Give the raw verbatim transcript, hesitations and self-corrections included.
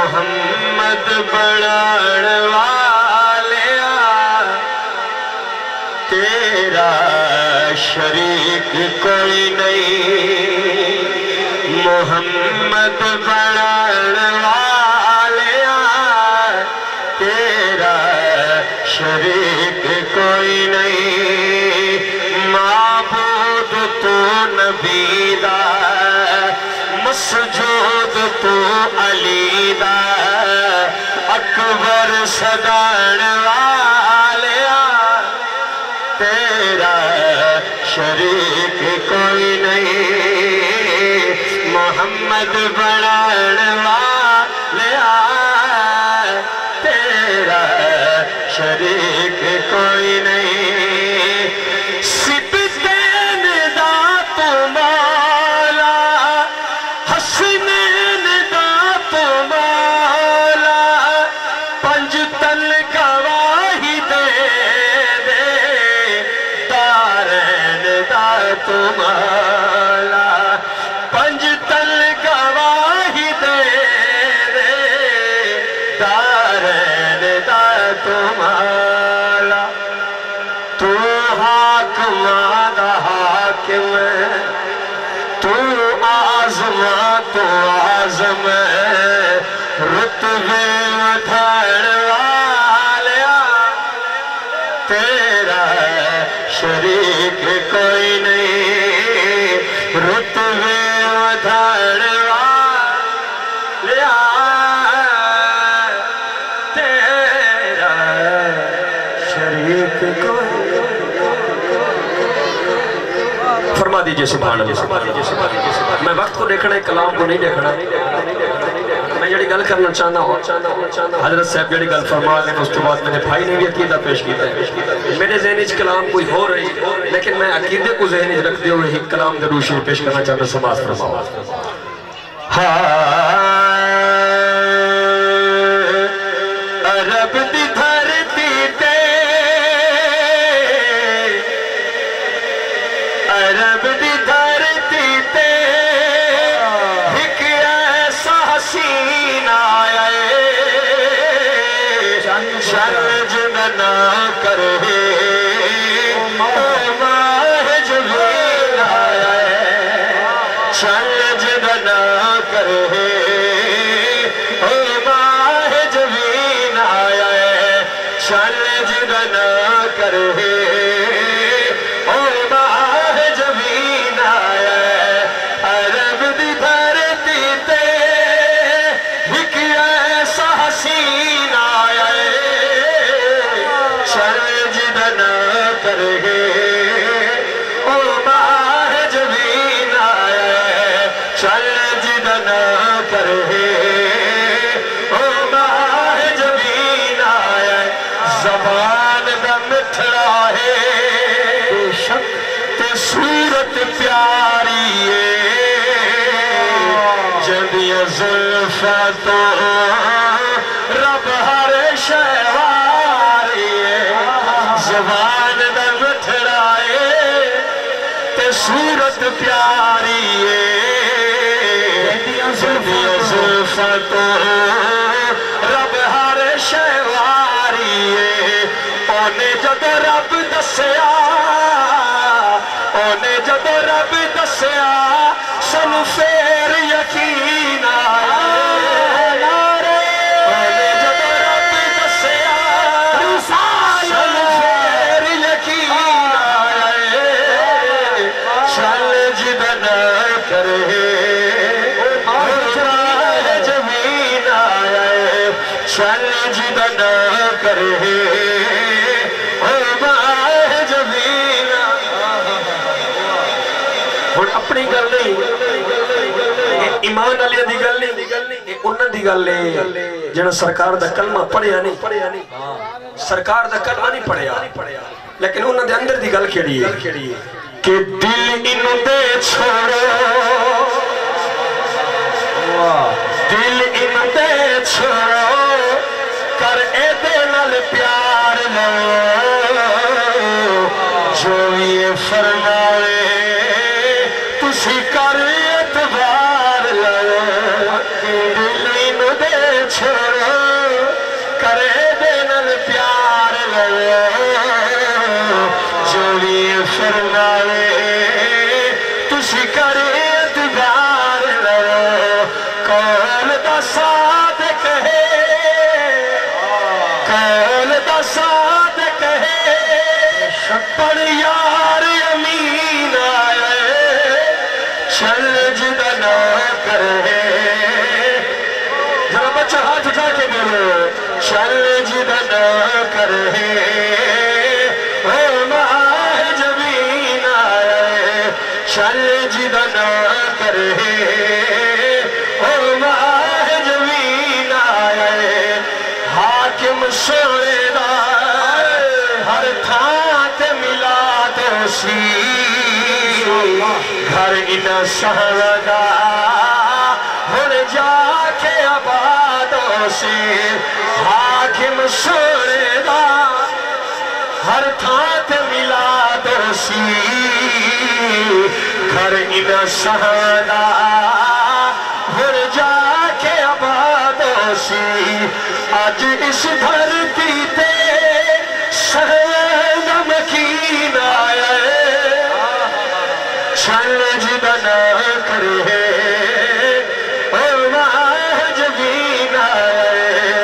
محمد بنان والیا تیرا شریک کوئی نہیں محمد بنان والیا تیرا شریک کوئی نہیں معبود تو نبی دا مسجود تو علی دا اکبر صدان والیا تیرا شریک کوئی نہیں محمد بنان والیا تیرا شریک کوئی نہیں سبتین دا تو مولا حسنین دا تو مولا پنج تن گواہی دے دے دارین دا تو مولا پنج تن گواہی دے دے دارین دا تو مولا تو حاکم دا حاکم تو آزما تو آزم رتبے ودھان والیا تیرا شریک کوئی نہیں رتبے ودھان والیا تیرا شریک کوئی فرما دیجئے سبحان اللہ میں وقت کو دیکھنا ہے کلام کو نہیں دیکھنا میں جڑی گل کرنا چاہنا ہوں حضرت صاحب جڑی گل فرما دیں اس کے بعد میں نے بھائی نے بھی عقیدہ پیش کیتا ہے میرے ذہنی چ کلام کوئی ہو رہی لیکن میں عقیدے کو ذہنی رکھ دے ہوئے ہی کلام ضرور شروع پیش کرنا چاہتا سماعت فرماؤ عرب دی دھرتی تے عرب دی دھرتی تے ایک ایسا حسین آیا شرج نہ کرے ماہ جبین آیا شرج نہ کرے ماہ جبین آیا شرج نہ کرے صورت پیاری ہے جدیاں زلفہ تو رب ہر شہواری ہے زبان دا مٹھڑائے تے صورت پیاری ہے جدیاں زلفہ تو رب ہر شہواری ہے اونے جد رب دسیا اونے جب رب دسیا سن فیر یقین آیا اونے جب رب دسیا سن فیر یقین آیا چل جد نہ کرے جمین آیا چل جد نہ کرے اپنی گل نہیں ایمان علیہ دی گل نہیں انہاں دی گل ہے جنہاں سرکار دا کلمہ پڑھیا نہیں سرکار دا کلمہ نہیں پڑھیا لیکن انہاں دے اندر دی گل کیڑی ہے کہ دل انہوں دے چھوڑو دل انہوں دے چھوڑو کر اے دے نال پیار لو جو یہ فرمائے تسی کر اعتبار لو دل انہوں دے چھوڑو کرے دینل پیار لو جو بھی فرمائے تسی کرے اتبار لو کول دا ساتھ کہے کول دا ساتھ کہے پر یار امین آئے چل جدہ نہ کرے ذرا بچہ ہاتھ اٹھا کے بولو چل جدہ نہ کرے اے ماہ جبین آئے چل جدہ نہ کرے اے ماہ جبین آئے حاکم سونے دا ہر تھانت ملا تو سی گھر ان سہرگا ہن جا کے آبادوں سے حاکم سونے دا ہر تھانت ملا تو سی گھر ان سہرگا ہن جا کے آبادوں سے آج اس دھرتی تے سہل مکین آیا چل جدہ نہ کرے